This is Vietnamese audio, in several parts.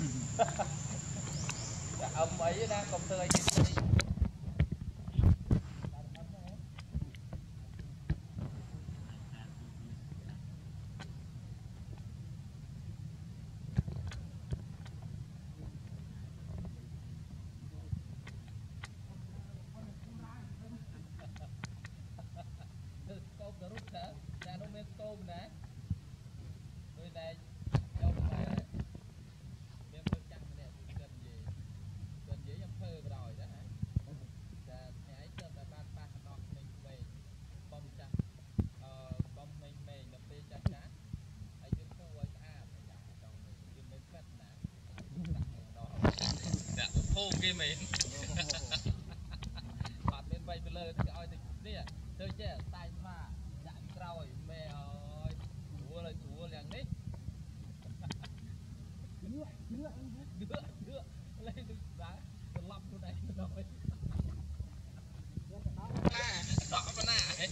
âm ấy đang công tươi kia mình bạn bên vay bên lơ thì oi thì nè chơi chơi tay pha dạn rồi mẹ ơi chúa liền đấy đưa lên được đá lăm chỗ này rồi đỏ con nè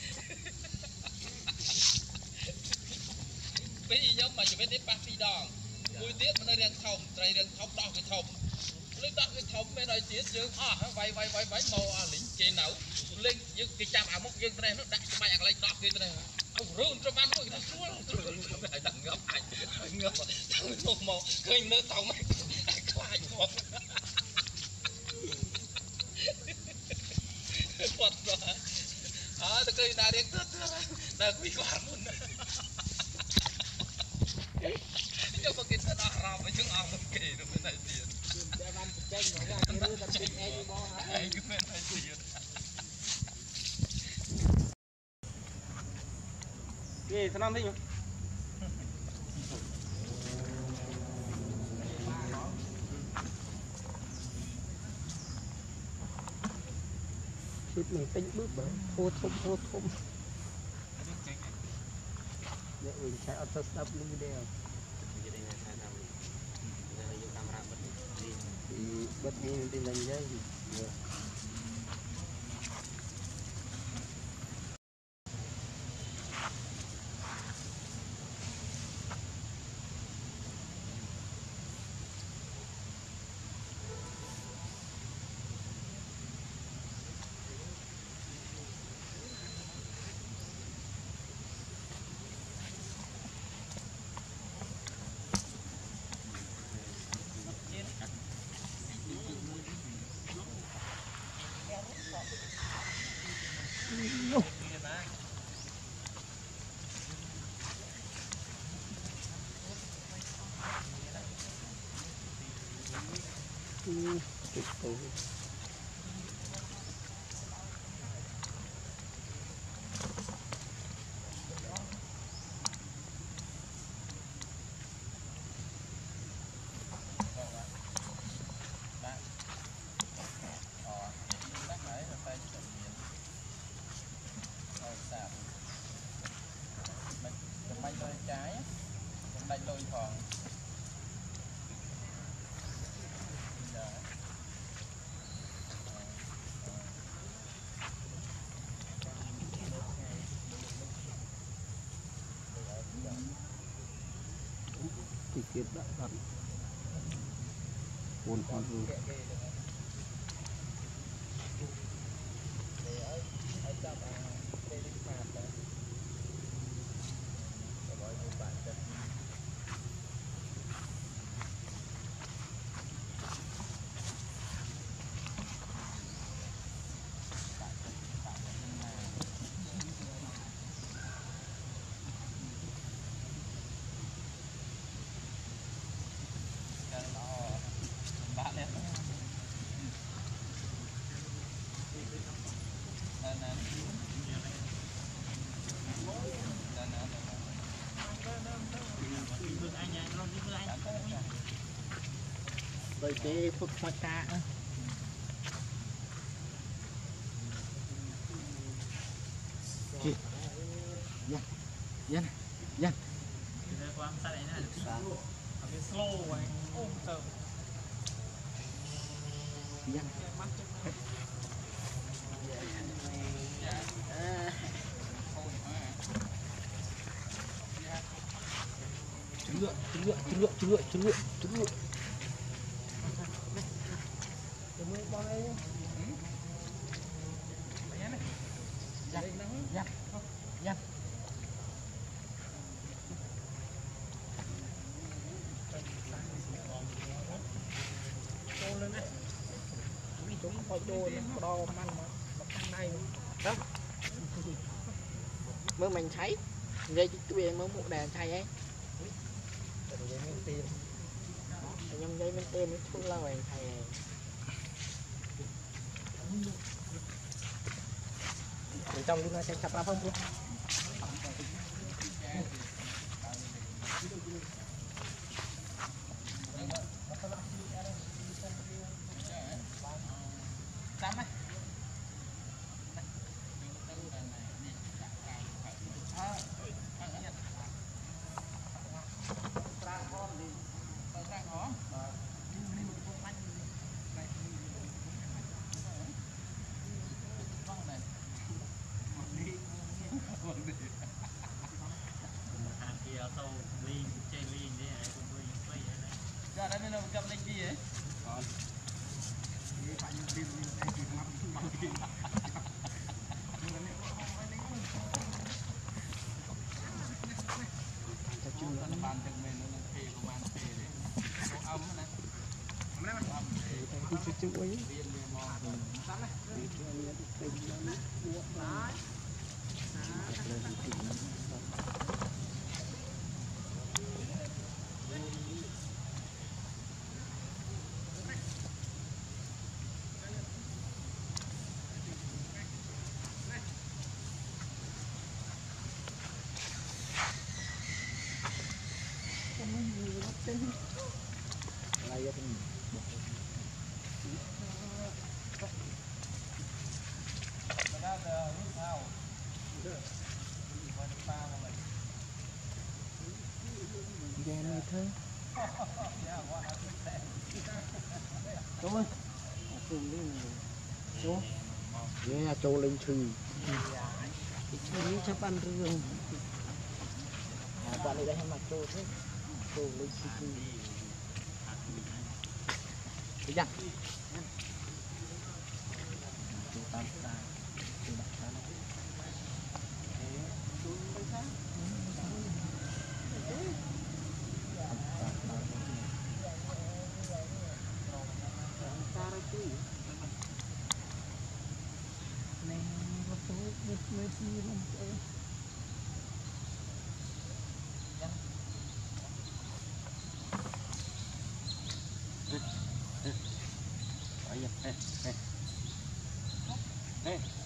bây giờ mà chỉ biết đến bác phi đòn vui tiết mà nơi đang thòng trai đang thòng đỏ cái thòng lên đó cái thống bên đây tiết dương vay màu lính chế nấu lên những cái chạm áo mốc dương này nó đại cho mày lên đó kia này ông run cho ban thôi nó xuống lại đằng ngấp ảnh ngấp thằng màu khơi nữa tao mày quay một quật rồi tôi cây ta đến tết là quý quản luôn nhưng mà cái ta đã làm với những ông kỳ rồi bên này tiền Gì sao năm đi chụp mình tính bước bởi thô thôm để mình sẽ auto stop video thì bất nhiên thì làm gì trái đánh đôi còn thì kiếp đã đặt buồn con rồi bởi cái thuốc hoa ca dân dân dân qua xa này nè cái slow này ôm tờ dân trứng ngựa chúng coi đôi nó đo măng mà thằng này đó mơ mình thấy dây cái bề mơ một đèn thay ấy nhâm dây bên tên nó thua lâu rồi thầy trong lúc này sẽ chặt ra không luôn cầm lên kia ấy. này thôi đúng không xuống nghe trâu lên trừ cái chấp ăn rương bạn này đây hay mặc trâu thế trâu lên trừ thấy chưa Hey.